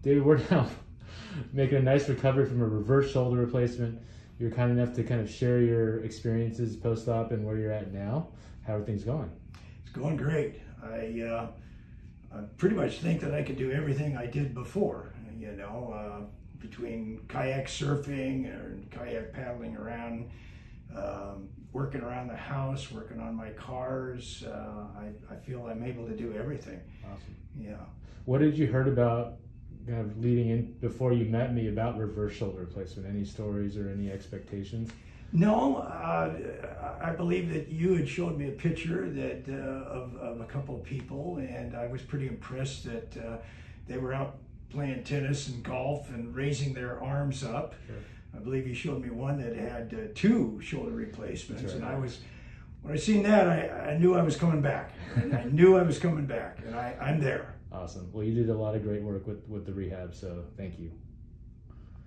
David, we're now making a nice recovery from a reverse shoulder replacement. You're kind enough to kind of share your experiences post-op and where you're at now. How are things going? It's going great. I pretty much think that I could do everything I did before, you know, between kayak surfing and kayak paddling around, working around the house, working on my cars. I feel I'm able to do everything. Awesome. Yeah. What did you heard about kind of leading in before you met me about reverse shoulder replacement? Any stories or any expectations? No, I believe that you had showed me a picture that of a couple of people, and I was pretty impressed that they were out playing tennis and golf and raising their arms up. Sure. I believe you showed me one that had 2 shoulder replacements, right. and when I seen that, I knew I was coming back, and I knew I was coming back, and I'm there. Awesome. Well, you did a lot of great work with the rehab, so thank you.